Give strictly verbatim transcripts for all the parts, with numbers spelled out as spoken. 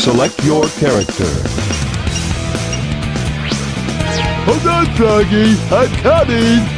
Select your character. Hold on, Froggy. I'm coming.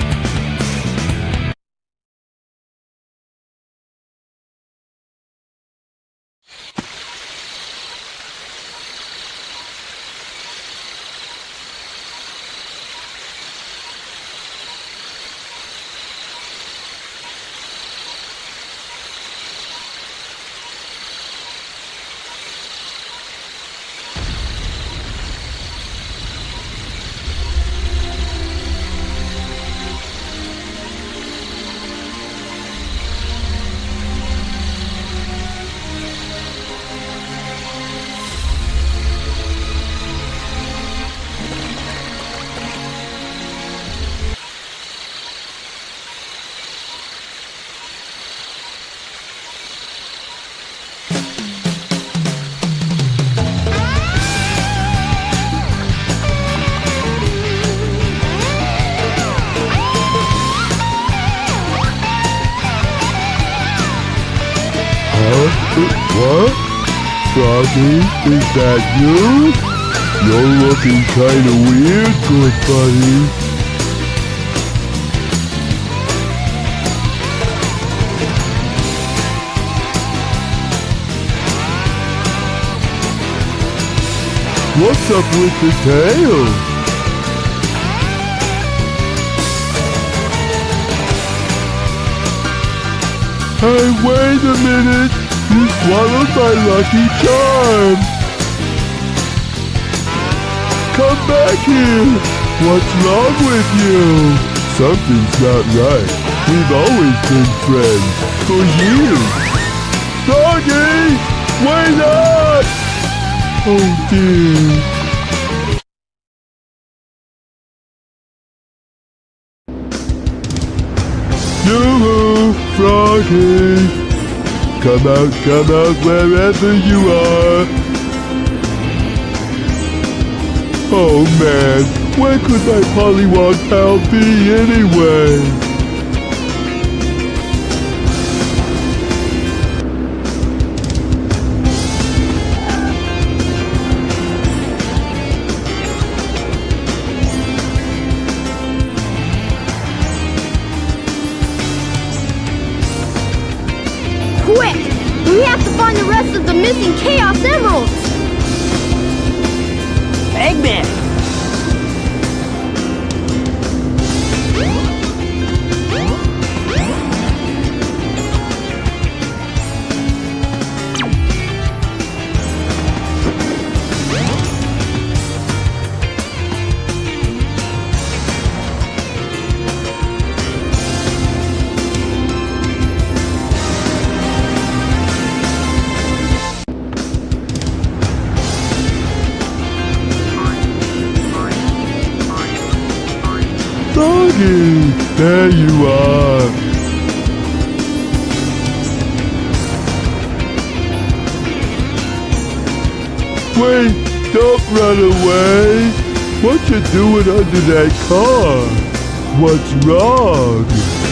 What? Froggy, is that you? You're looking kinda weird, good buddy. What's up with the tail? Hey, wait a minute! You swallowed my lucky charm! Come back here! What's wrong with you? Something's not right. We've always been friends. For years. Froggy! Wait up! Oh dear. Yoo-hoo! Froggy! Come out, come out wherever you are. Oh man, where could my Pollywog pal be anyway? Quick! We have to find the rest of the missing Chaos Emeralds! Eggman! Froggy, there you are. Wait, don't run away. What you doing under that car? What's wrong?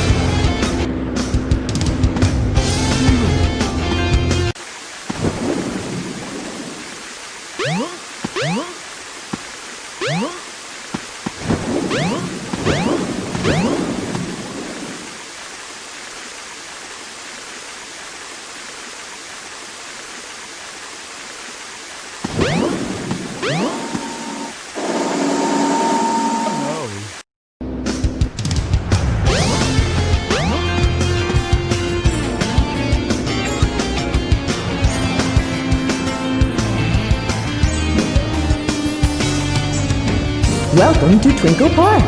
Welcome to Twinkle Park.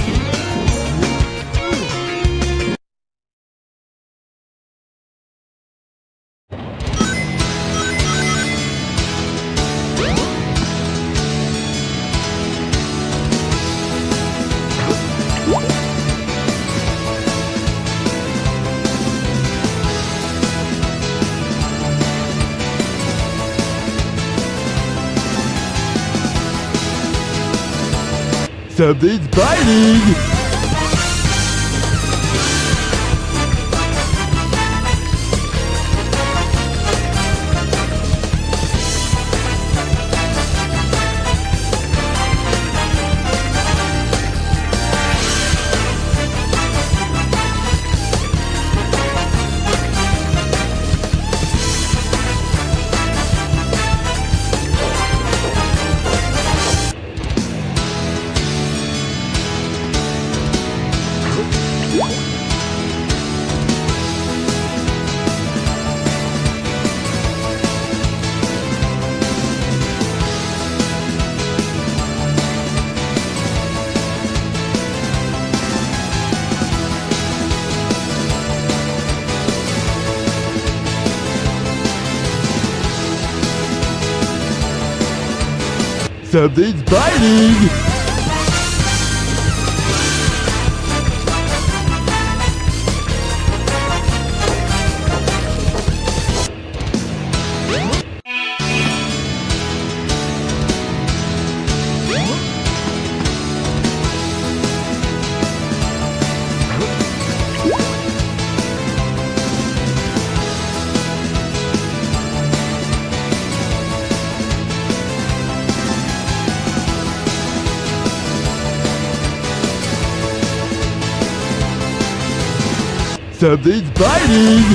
Something's biting! Something's biting! Something's biting!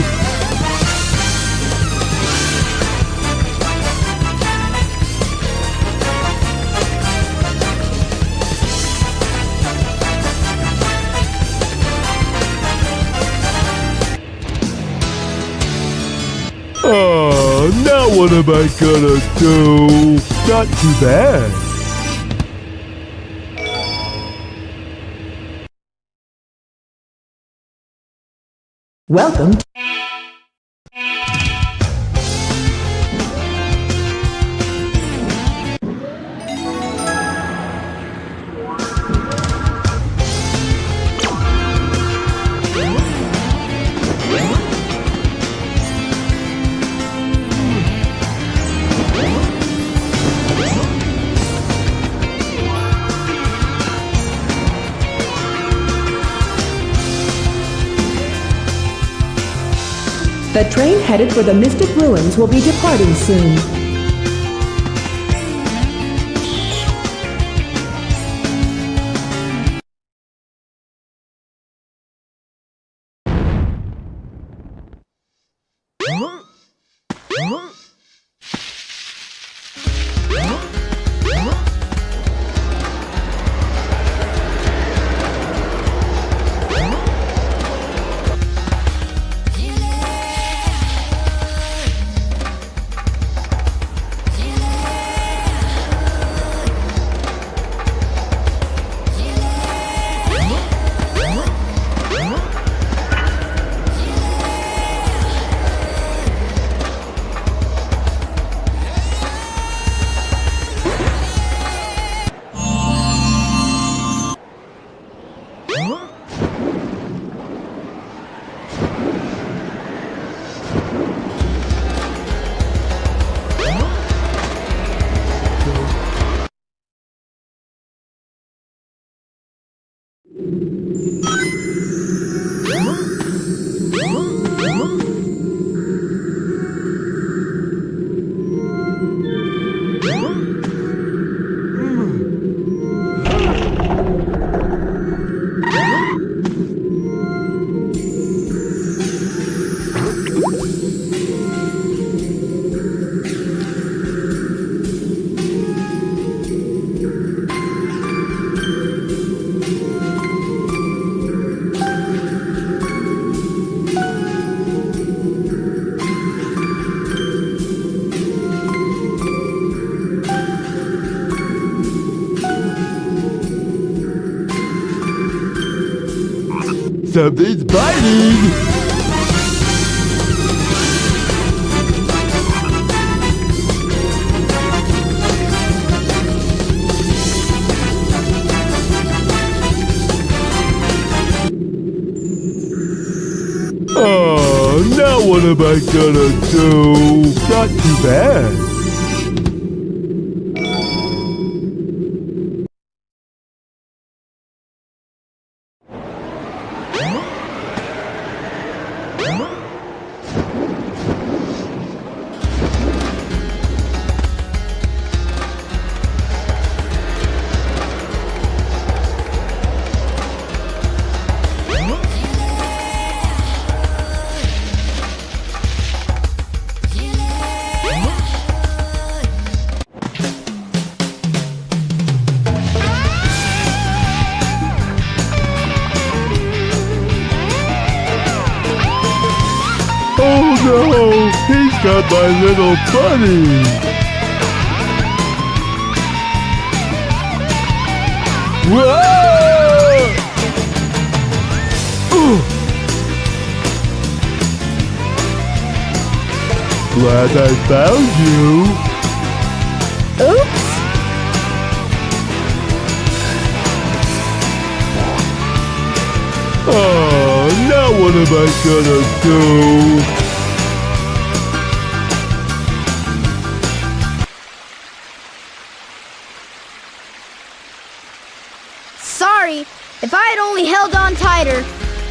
Oh, now what am I gonna do? Not too bad. Welcome to The train headed for the Mystic Ruins will be departing soon. Something's biting! Oh, now what am I gonna do? Not too bad. Oh no! He's got my little bunny! Whoa! Ooh. Glad I found you! Oops! Oh, now what am I gonna do? Sorry, if I had only held on tighter.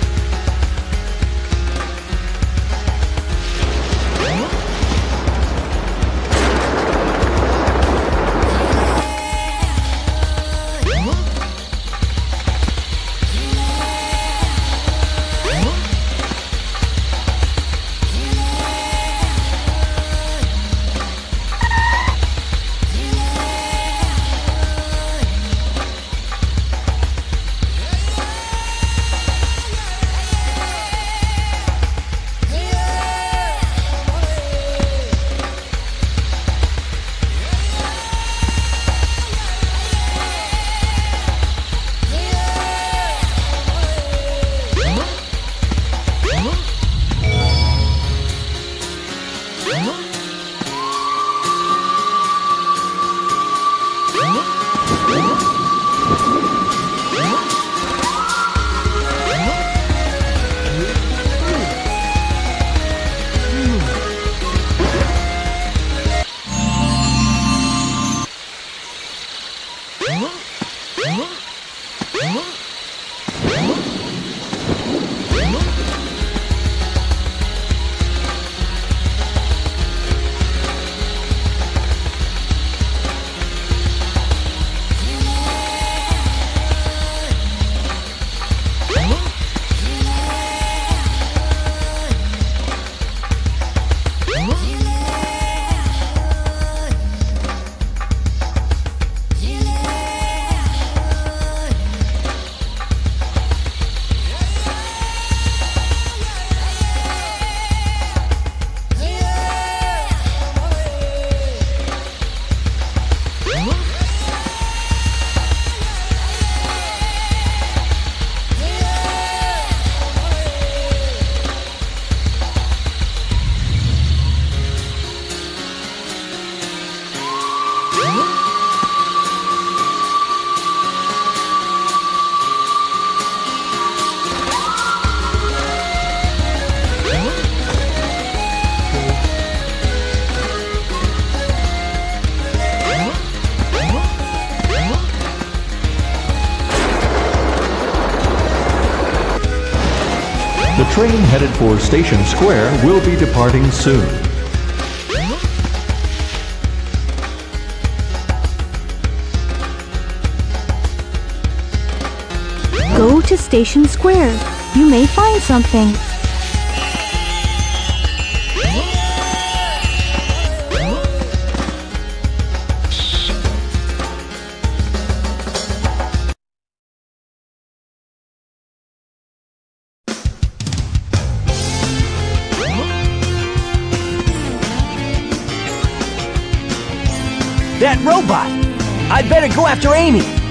The train headed for Station Square will be departing soon. Go to Station Square. You may find something. That robot! I'd better go after Amy!